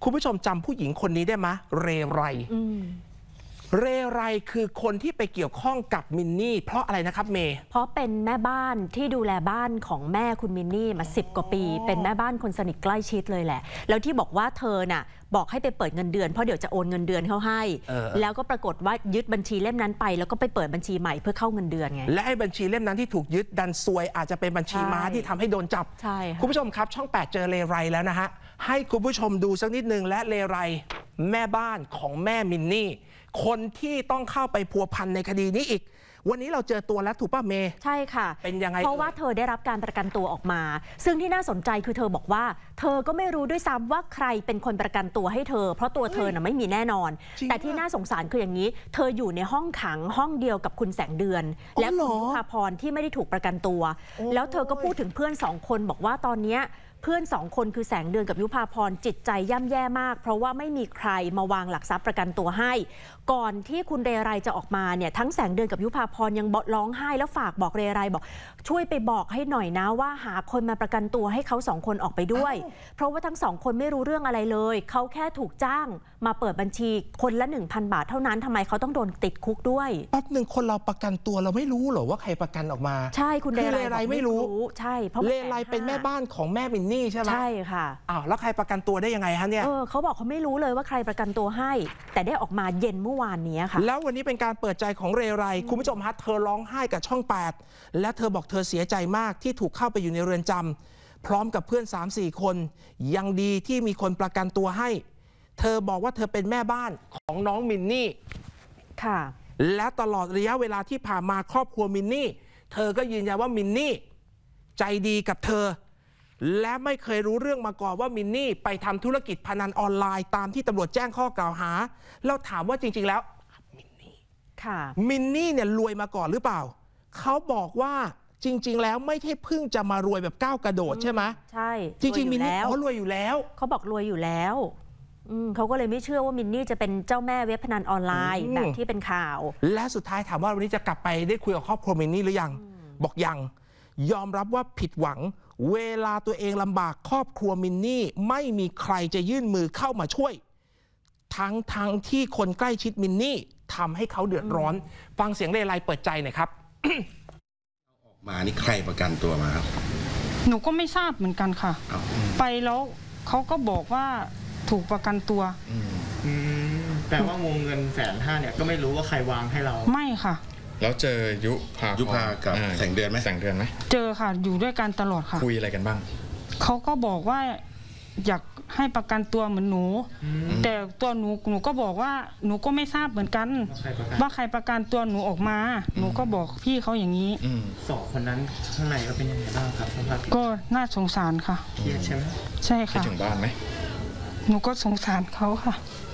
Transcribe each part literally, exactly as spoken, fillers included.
คุณผู้ชมจำผู้หญิงคนนี้ได้ไหมเรไรเรไรคือคนที่ไปเกี่ยวข้องกับมินนี่เพราะอะไรนะครับเมย์เพราะเป็นแม่บ้านที่ดูแลบ้านของแม่คุณมินนี่มาสิบกว่าปีเป็นแม่บ้านคนสนิทใกล้ชิดเลยแหละแล้วที่บอกว่าเธอน่ะบอกให้ไปเปิดเงินเดือนเพราะเดี๋ยวจะโอนเงินเดือนเขาให้แล้วก็ปรากฏว่ายึดบัญชีเล่มนั้นไปแล้วก็ไปเปิดบัญชีใหม่เพื่อเข้าเงินเดือนไงและไอ้บัญชีเล่มนั้นที่ถูกยึดดันซวยอาจจะเป็นบัญชีม้าที่ทำให้โดนจับใช่คุณผู้ชมครับช่องแปดเจอเรไรแล้วนะฮะให้คุณผู้ชมดูสักนิดนึงและเรไรแม่บ้านของแม่มินนี่คนที่ต้องเข้าไปพัวพันในคดีนี้อีกวันนี้เราเจอตัวแล้วถูกป่ะเมย์ใช่ค่ะเป็นยังไงเพราะว่าเธอได้รับการประกันตัวออกมาซึ่งที่น่าสนใจคือเธอบอกว่าเธอก็ไม่รู้ด้วยซ้ำว่าใครเป็นคนประกันตัวให้เธอเพราะตัวเธอน่ะไม่มีแน่นอนแต่ที่น่าสงสารคืออย่างนี้เธออยู่ในห้องขังห้องเดียวกับคุณแสงเดือนและคุณยุภาพรที่ไม่ได้ถูกประกันตัวแล้วเธอก็พูดถึงเพื่อนสองคนบอกว่าตอนนี้เพื่อนสองคนคือแสงเดือนกับยุภาพรจิตใจย่ำแย่มากเพราะว่าไม่มีใครมาวางหลักทรัพย์ประกันตัวให้ก่อนที่คุณเรไรจะออกมาเนี่ยทั้งแสงเดือนกับยุภาพรยังร้องไห้แล้วฝากบอกเรไรบอกช่วยไปบอกให้หน่อยนะว่าหาคนมาประกันตัวให้เขาสองคนออกไปด้วยเพราะว่าทั้งสองคนไม่รู้เรื่องอะไรเลยเขาแค่ถูกจ้างมาเปิดบัญชีคนละ หนึ่งพัน บาทเท่านั้นทำไมเขาต้องโดนติดคุกด้วยแป๊บหนึ่งคนเราประกันตัวเราไม่รู้หรอว่าใครประกันออกมาใช่คุณเรไรไม่รู้ใช่เพราะเรไรเป็นแม่บ้านของแม่มินนี่ใช่ไหมใช่ค่ะอ้าวแล้วใครประกันตัวได้ยังไงฮะเนี่ยเออเขาบอกเขาไม่รู้เลยว่าใครประกันตัวให้แต่ได้ออกมาเย็นเมื่อวานนี้ค่ะแล้ววันนี้เป็นการเปิดใจของเรไรคุณผู้ชมฮะเธอร้องไห้กับช่องแปดและเธอบอกเธอเสียใจมากที่ถูกเข้าไปอยู่ในเรือนจำพร้อมกับเพื่อน สามสี่ คนยังดีที่มีคนประกันตัวให้เธอบอกว่าเธอเป็นแม่บ้านของน้องมินนี่ค่ะและตลอดระยะเวลาที่ผ่านมาครอบครัวมินนี่เธอก็ยืนยันว่ามินนี่ใจดีกับเธอและไม่เคยรู้เรื่องมาก่อนว่ามินนี่ไปทำธุรกิจพนันออนไลน์ตามที่ตำรวจแจ้งข้อกล่าวหาเราถามว่าจริงๆแล้วมินนี่ค่ะมินนี่เนี่ยรวยมาก่อนหรือเปล่าเขาบอกว่าจริงๆแล้วไม่ใช่เพิ่งจะมารวยแบบก้าวกระโดดใช่ไหมใช่จริงๆมินนี่เขารวยอยู่แล้วเขาบอกรวยอยู่แล้วเขาก็เลยไม่เชื่อว่ามินนี่จะเป็นเจ้าแม่เว็บพนันออนไลน์แบบที่เป็นข่าวและสุดท้ายถามว่าวันนี้จะกลับไปได้คุยกับครอบครัวมินนี่หรือยังบอกยังยอมรับว่าผิดหวังเวลาตัวเองลำบากครอบครัวมินนี่ไม่มีใครจะยื่นมือเข้ามาช่วยทั้งทั้งที่คนใกล้ชิดมินนี่ทำให้เขาเดือดร้อนฟังเสียงเรไรเปิดใจหน่อยครับออกมานี่ใครประกันตัวมาครับหนูก็ไม่ทราบเหมือนกันค่ะไปแล้วเขาก็บอกว่าถูกประกันตัวแปลว่าวงเงินแสนห้าเนี่ยก็ไม่รู้ว่าใครวางให้เราไม่ค่ะแล้วเจอยุพายุพากับแสงเดือนไหมแสงเดือนไหมเจอค่ะอยู่ด้วยกันตลอดค่ะคุยอะไรกันบ้างเขาก็บอกว่าอยากให้ประกันตัวเหมือนหนูแต่ตัวหนูหนูก็บอกว่าหนูก็ไม่ทราบเหมือนกันว่าใครประกันตัวหนูออกมาหนูก็บอกพี่เขาอย่างนี้สองคนนั้นข้างในก็เป็นยังไงบ้างครับสภาพก็น่าสงสารค่ะเครียดใช่ไหมใช่ค่ะถึงบ้านไหมหนูก็สงสารเขาค่ะ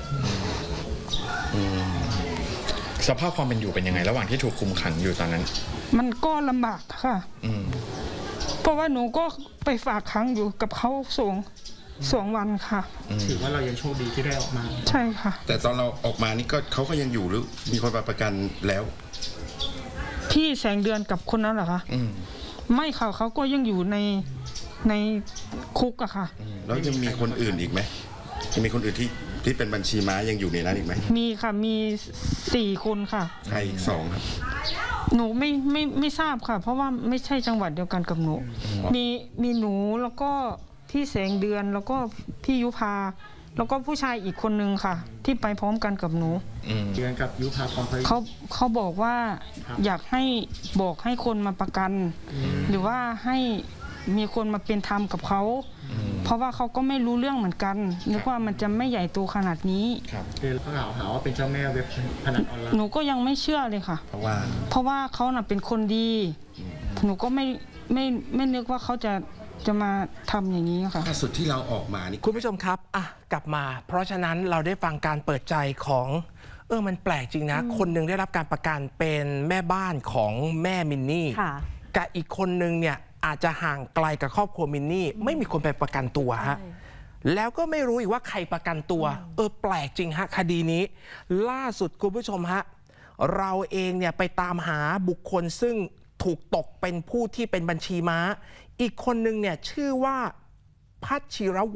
สภาพความเป็นอยู่เป็นยังไงระหว่างที่ถูกคุมขังอยู่ตอนนั้นมันก็ลำบากค่ะเพราะว่าหนูก็ไปฝากขังอยู่กับเขาสองสองวันค่ะถือว่าเรายังโชคดีที่ได้ออกมาใช่ค่ะแต่ตอนเราออกมานี่ก็เขาก็ยังอยู่หรือมีคนมาประกันแล้วพี่แสงเดือนกับคนนั้นเหรอคะไม่ค่ะเขาก็ยังอยู่ในในคุกอะค่ะแล้วยังมีคนอื่นอีกไหมยังมีคนอื่นที่ที่เป็นบัญชีม้ายังอยู่ในนั้นอีกไหมมีค่ะมีสี่คนค่ะใครอีกสองครับหนูไม่ไม่ไม่ทราบค่ะเพราะว่าไม่ใช่จังหวัดเดียวกันกับหนูมีมีหนูแล้วก็พี่แสงเดือนแล้วก็พี่ยุพาแล้วก็ผู้ชายอีกคนนึงค่ะที่ไปพร้อมกันกับหนูเดือนกับยุพาเขาเขาบอกว่าอยากให้บอกให้คนมาประกันหรือว่าให้มีคนมาเป็นธรรมกับเขาเพราะว่าเขาก็ไม่รู้เรื่องเหมือนกันนึกว่ามันจะไม่ใหญ่โตขนาดนี้คือเขากล่าวหาว่าเป็นเจ้าแม่เว็บพนันออนไลน์หนูก็ยังไม่เชื่อเลยค่ะเพราะว่าเพราะว่าเขาน่ะเป็นคนดีหนูก็ไม่ไม่ไม่นึกว่าเขาจะจะมาทำอย่างนี้ค่ะล่าสุดที่เราออกมานี่คุณผู้ชมครับอ่ะกลับมาเพราะฉะนั้นเราได้ฟังการเปิดใจของเออมันแปลกจริงนะคนหนึ่งได้รับการประกันเป็นแม่บ้านของแม่มินนี่กับอีกคนหนึ่งเนี่ยอาจจะห่างไกลกับครอบครัวมินนี่ไม่มีคนไปประกันตัวฮะแล้วก็ไม่รู้อีกว่าใครประกันตัวเออแปลกจริงฮะคดีนี้ล่าสุดคุณผู้ชมฮะเราเองเนี่ยไปตามหาบุคคลซึ่งถูกตกเป็นผู้ที่เป็นบัญชีม้าอีกคนหนึ่งเนี่ยชื่อว่าพัชชิรวัตร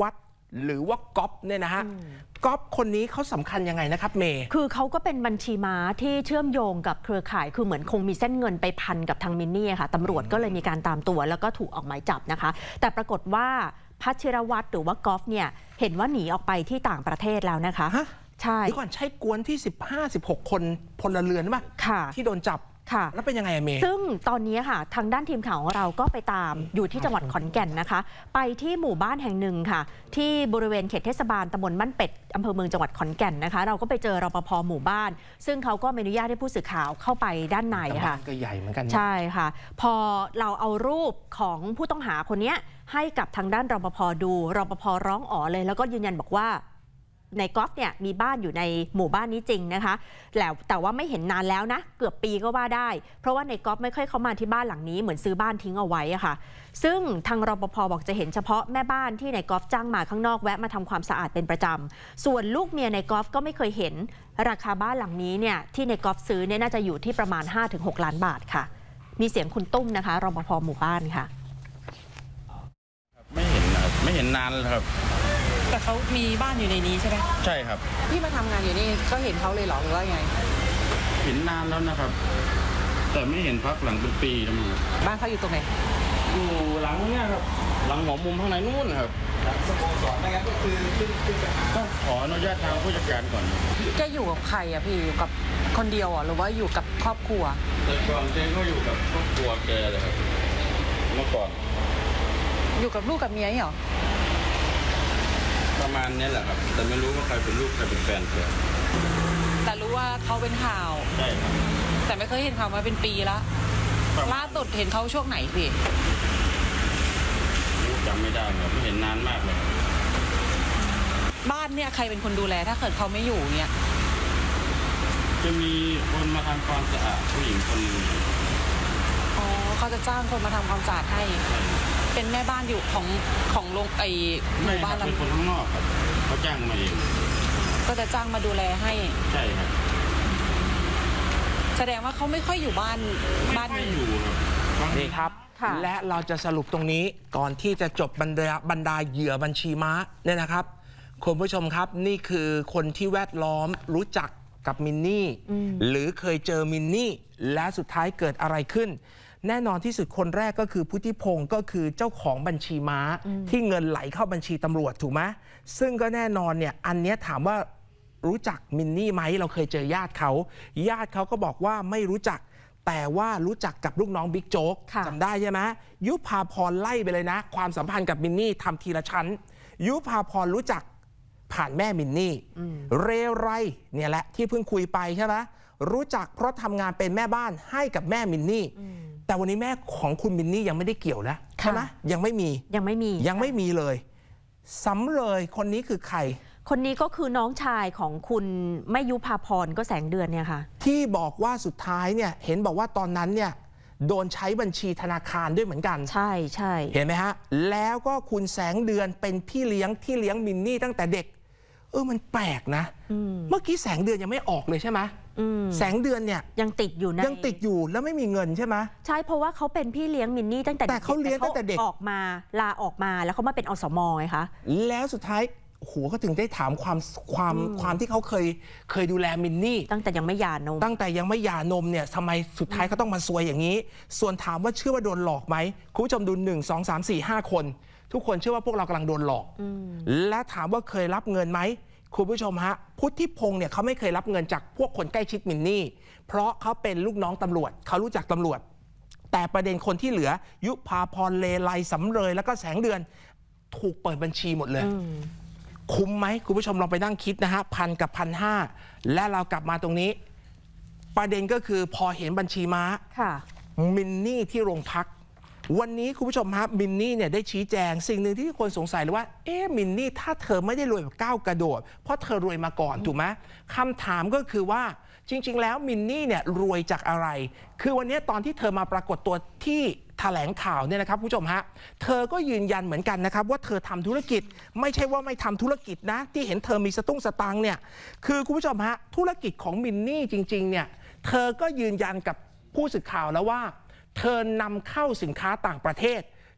หรือว่าก๊อฟเนี่ยนะฮะก๊อฟคนนี้เขาสำคัญยังไงนะครับเมย์คือเขาก็เป็นบัญชีม้าที่เชื่อมโยงกับเครือข่ายคือเหมือนคงมีเส้นเงินไปพันกับทางมินนี่ค่ะตำรวจก็เลยมีการตามตัวแล้วก็ถูกออกหมายจับนะคะแต่ปรากฏว่าพัชรวัตรหรือว่าก๊อฟเนี่ยเห็นว่าหนีออกไปที่ต่างประเทศแล้วนะคะใช่เดี๋ยวก่อนใช่กวนที่สิบห้า สิบหกคนพลเรือนป่ะที่โดนจับแล้วเป็นยังไงเมย์ซึ่งตอนนี้ค่ะทางด้านทีมข่าวของเราก็ไปตามอยู่ที่จังหวัดขอนแก่นนะคะไปที่หมู่บ้านแห่งหนึ่งค่ะที่บริเวณเขตเทศบาลตำบลบ้านเป็ดอำเภอเมืองจังหวัดขอนแก่นนะคะเราก็ไปเจอรปภหมู่บ้านซึ่งเขาก็ไม่อนุญาตให้ผู้สื่อข่าวเข้าไปด้านในค่ะก็ใหญ่เหมือนกันใช่ค่ะพอเราเอารูปของผู้ต้องหาคนนี้ให้กับทางด้านรปภดูรปภร้องอ๋อเลยแล้วก็ยืนยันบอกว่าในกอล์ฟเนี่ยมีบ้านอยู่ในหมู่บ้านนี้จริงนะคะแล้วแต่ว่าไม่เห็นนานแล้วนะเกือบปีก็ว่าได้เพราะว่าในกอล์ฟไม่ค่อยเข้ามาที่บ้านหลังนี้เหมือนซื้อบ้านทิ้งเอาไว้อะค่ะซึ่งทางรปภบอกจะเห็นเฉพาะแม่บ้านที่ในกอล์ฟจ้างมาข้างนอกแวะมาทำความสะอาดเป็นประจำส่วนลูกเมียในกอล์ฟก็ไม่เคยเห็นราคาบ้านหลังนี้เนี่ยที่ในกอล์ฟซื้อเนี่ยน่าจะอยู่ที่ประมาณ ห้าถึงหก ล้านบาทค่ะมีเสียงคุณตุ้มนะคะรปภหมู่บ้านค่ะไม่เห็นนะครับไม่เห็นนานแล้วครับแต่เขามีบ้านอยู่ในนี้ใช่ไหมใช่ครับพี่มาทำงานอยู่นี่ก็เห็นเขาเลยเหรอหรือว่าไงเห็นนานแล้วนะครับแต่ไม่เห็นพักหลังเป็นปีแล้วมั้งบ้านเขาอยู่ตรงไหนอยู่หลังเนี้ยครับหลังหอมุมข้างในนู่นครับหลังสโมสรไม่งั้นก็คือขึ้นขึ้นไปหาต้องขออนุญาตทางผู้จัดการก่อนแกอยู่กับใครอะพี่อยู่กับคนเดียวหรือว่าอยู่กับครอบครัวแต่ก่อนเจก็อยู่กับครอบครัวแกเลยครับเมื่อก่อนอยู่กับลูกกับเมียเหรอประมาณนี้แหละครับแต่ไม่รู้ว่าใครเป็นลูกใครเป็นแฟนแกแต่รู้ว่าเขาเป็นข่าวใช่ครับแต่ไม่เคยเห็นเขามาเป็นปีแล้วล่าสุดเห็นเขาช่วงไหนพี่จำไม่ได้ครับไม่เห็นนานมากเลยบ้านเนี่ยใครเป็นคนดูแลถ้าเกิดเขาไม่อยู่เนี่ยจะมีคนมาทำความสะอาดผู้หญิงคนนึงอ๋อเขาจะจ้างคนมาทำความสะอาดให้เป็นแม่บ้านอยู่ของของโรงไอหมู่บ้านเราเป็นคนข้างนอกครับเขาจ้างมาเองก็จะจ้างมาดูแลให้ใช่ครับแสดงว่าเขาไม่ค่อยอยู่บ้านบ้านอยู่ครับนี่ครับและเราจะสรุปตรงนี้ก่อนที่จะจบบรรดาบรรดาเหยื่อบัญชีม้าเนี่ยนะครับคุณผู้ชมครับนี่คือคนที่แวดล้อมรู้จักกับมินนี่หรือเคยเจอมินนี่และสุดท้ายเกิดอะไรขึ้นแน่นอนที่สุดคนแรกก็คือพุทธิพงศ์ก็คือเจ้าของบัญชีม้าที่เงินไหลเข้าบัญชีตำรวจถูกไหมซึ่งก็แน่นอนเนี่ยอันนี้ถามว่ารู้จักมินนี่ไหมเราเคยเจอญาติเขาญาติเขาก็บอกว่าไม่รู้จักแต่ว่ารู้จักกับลูกน้องบิ๊กโจ๊กจำได้ใช่ไหมยุพาพรไล่ไปเลยนะความสัมพันธ์กับมินนี่ทำทีละชั้นยุพาพรรู้จักผ่านแม่มินนี่เรไรเนี่ยแหละที่เพิ่งคุยไปใช่ไหมรู้จักเพราะทำงานเป็นแม่บ้านให้กับแม่มินนี่แต่วันนี้แม่ของคุณมินนี่ยังไม่ได้เกี่ยวนะใช่ไหมยังไม่มียังไม่มียังไม่มีเลยสำเลยคนนี้คือใครคนนี้ก็คือน้องชายของคุณแม่ยุพาพรก็แสงเดือนเนี่ยค่ะที่บอกว่าสุดท้ายเนี่ยเห็นบอกว่าตอนนั้นเนี่ยโดนใช้บัญชีธนาคารด้วยเหมือนกันใช่ใช่เห็นไหมฮะแล้วก็คุณแสงเดือนเป็นพี่เลี้ยงที่เลี้ยงมินนี่ตั้งแต่เด็กเออมันแปลกนะเมื่อกี้แสงเดือนยังไม่ออกเลยใช่ไหมแสงเดือนเนี่ยยังติดอยู่นะยังติดอยู่แล้วไม่มีเงินใช่ไหมใช่เพราะว่าเขาเป็นพี่เลี้ยงมินนี่ตั้งแต่แต่เขาเลี้ยงตั้งแต่เด็กออกมาลาออกมาแล้วเขามาเป็นอสมไงคะแล้วสุดท้ายโหเขาถึงได้ถามความความความที่เขาเคยเคยดูแลมินนี่ตั้งแต่ยังไม่หย่านมตั้งแต่ยังไม่หย่านมเนี่ยทำไมสุดท้ายเขาต้องมาซวยอย่างนี้ส่วนถามว่าเชื่อว่าโดนหลอกไหมคุณผู้ชมดูหนึ่งสองสามสี่ห้าคนทุกคนเชื่อว่าพวกเรากำลังโดนหลอกและถามว่าเคยรับเงินไหมคุณผู้ชมฮะพุทธิพงศ์เนี่ยเขาไม่เคยรับเงินจากพวกคนใกล้ชิดมินนี่เพราะเขาเป็นลูกน้องตำรวจเขารู้จักตำรวจแต่ประเด็นคนที่เหลือยุพาพรเลไลสำเรยแล้วก็แสงเดือนถูกเปิดบัญชีหมดเลยคุ้มไหมคุณผู้ชมลองไปนั่งคิดนะฮะพันกับพันห้าและเรากลับมาตรงนี้ประเด็นก็คือพอเห็นบัญชีม้ามินนี่ที่โรงพักวันนี้คุณผู้ชมฮะมินนี่เนี่ยได้ชี้แจงสิ่งหนึ่งที่คนสงสัยเลยว่าเอ๊ะมินนี่ถ้าเธอไม่ได้รวยแบบก้าวกระโดดเพราะเธอรวยมาก่อนถูกไหมคำถามก็คือว่าจริงๆแล้วมินนี่เนี่ยรวยจากอะไรคือวันนี้ตอนที่เธอมาปรากฏตัวที่แถลงข่าวเนี่ยนะครับผู้ชมฮะเธอก็ยืนยันเหมือนกันนะครับว่าเธอทำธุรกิจไม่ใช่ว่าไม่ทำธุรกิจนะที่เห็นเธอมีสตุ้งสตังเนี่ยคือคุณผู้ชมฮะธุรกิจของมินนี่จริงๆเนี่ยเธอก็ยืนยันกับผู้สื่อข่าวแล้วว่าเธอนำเข้าสินค้าต่างประเทศ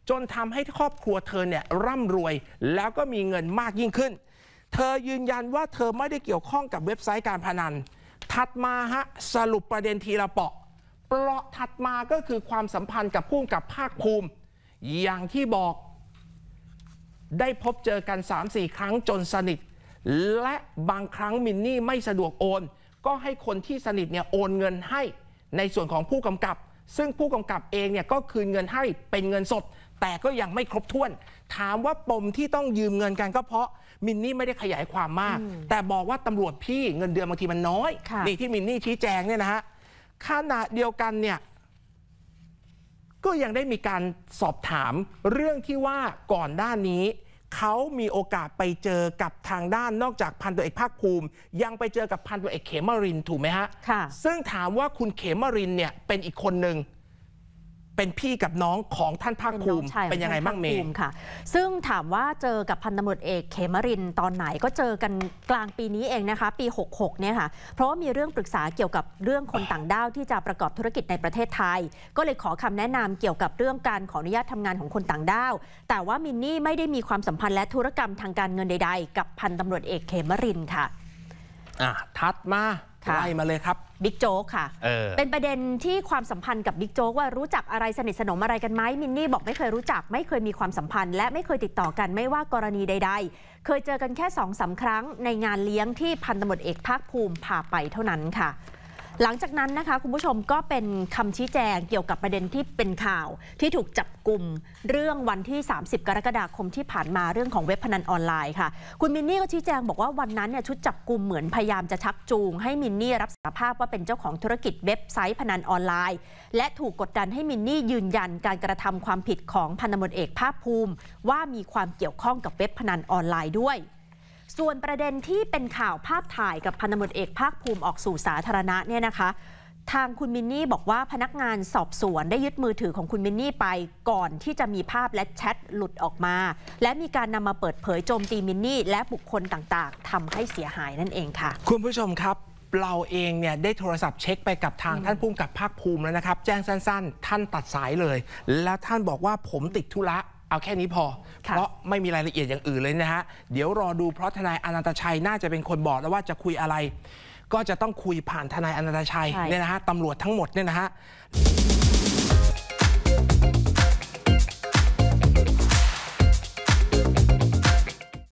จนทำให้ครอบครัวเธอเนี่ยร่ำรวยแล้วก็มีเงินมากยิ่งขึ้นเธอยืนยันว่าเธอไม่ได้เกี่ยวข้องกับเว็บไซต์การพนันถัดมาฮะสรุปประเด็นทีละเปาะเปราะถัดมาก็คือความสัมพันธ์กับผู้กำกับภาคภูมิอย่างที่บอกได้พบเจอกัน สามสี่ ครั้งจนสนิทและบางครั้งมินนี่ไม่สะดวกโอนก็ให้คนที่สนิทเนี่ยโอนเงินให้ในส่วนของผู้กำกับซึ่งผู้กำกับเองเนี่ยก็คืนเงินให้เป็นเงินสดแต่ก็ยังไม่ครบถ้วนถามว่าปมที่ต้องยืมเงินกันก็เพราะมินนี่ไม่ได้ขยายความมากแต่บอกว่าตำรวจพี่เงินเดือนบางทีมันน้อยนี่ที่มินนี่ชี้แจงเนี่ยนะฮะขณะเดียวกันเนี่ยก็ยังได้มีการสอบถามเรื่องที่ว่าก่อนหน้านี้เขามีโอกาสไปเจอกับทางด้านนอกจากพันตำรวจเอกภาคภูมิยังไปเจอกับพันตำรวจเอกเขมรินทร์ถูกไหมฮะค่ะซึ่งถามว่าคุณเขมรินทร์เนี่ยเป็นอีกคนหนึ่งเป็นพี่กับน้องของท่านภาคภูมิเป็นยังไงบ้างเมย์ค่ะซึ่งถามว่าเจอกับพันตำรวจเอกเขมรินทร์ตอนไหนก็เจอกันกลางปีนี้เองนะคะปีหกหกเนี่ยค่ะเพราะว่ามีเรื่องปรึกษาเกี่ยวกับเรื่องคนต่างด้าวที่จะประกอบธุรกิจในประเทศไทยก็เลยขอคำแนะนำเกี่ยวกับเรื่องการขออนุญาตทำงานของคนต่างด้าวแต่ว่ามินนี่ไม่ได้มีความสัมพันธ์และธุรกรรมทางการเงินใดๆกับพันตำรวจเอกเขมรินทร์ค่ะอ่ะถัดมาไล่มาเลยครับบิ๊กโจ๊กค่ะ เออ เป็นประเด็นที่ความสัมพันธ์กับบิ๊กโจ๊กว่ารู้จักอะไรสนิทสนมอะไรกันไหมมินนี่บอกไม่เคยรู้จักไม่เคยมีความสัมพันธ์และไม่เคยติดต่อกันไม่ว่ากรณีใดๆเคยเจอกันแค่ สองสาม ครั้งในงานเลี้ยงที่พันตำรวจเอกภาคภูมิพาไปเท่านั้นค่ะหลังจากนั้นนะคะคุณผู้ชมก็เป็นคำชี้แจงเกี่ยวกับประเด็นที่เป็นข่าวที่ถูกจับกุมเรื่องวันที่สามสิบกรกฎาคมที่ผ่านมาเรื่องของเว็บพนันออนไลน์ค่ะคุณมินนี่ก็ชี้แจงบอกว่าวันนั้นเนี่ยชุดจับกุมเหมือนพยายามจะชักจูงให้มินนี่รับสารภาพว่าเป็นเจ้าของธุรกิจเว็บไซต์พนันออนไลน์และถูกกดดันให้มินนี่ยืนยันการกระทำความผิดของพันตำรวจเอกภาคภูมิว่ามีความเกี่ยวข้องกับเว็บพนันออนไลน์ด้วยส่วนประเด็นที่เป็นข่าวภาพถ่ายกับพันตำรวจเอกภาคภูมิออกสู่สาธารณะเนี่ยนะคะทางคุณมินนี่บอกว่าพนักงานสอบสวนได้ยึดมือถือของคุณมินนี่ไปก่อนที่จะมีภาพและแชทหลุดออกมาและมีการนำมาเปิดเผยโจมตีมินนี่และบุคคลต่างๆทำให้เสียหายนั่นเองค่ะคุณผู้ชมครับเราเองเนี่ยได้โทรศัพท์เช็คไปกับทางท่านผู้กำกับภาคภูมิแล้วนะครับแจ้งสั้นๆท่านตัดสายเลยแล้วท่านบอกว่าผมติดธุระเอาแค่นี้พอเพราะไม่มีรายละเอียดอย่างอื่นเลยนะฮะเดี๋ยวรอดูเพราะทนายอนันตชัยน่าจะเป็นคนบอกแล้วว่าจะคุยอะไรก็จะต้องคุยผ่านทนายอนันตชัยเนี่ยนะฮะตำรวจทั้งหมดเนี่ยนะฮะ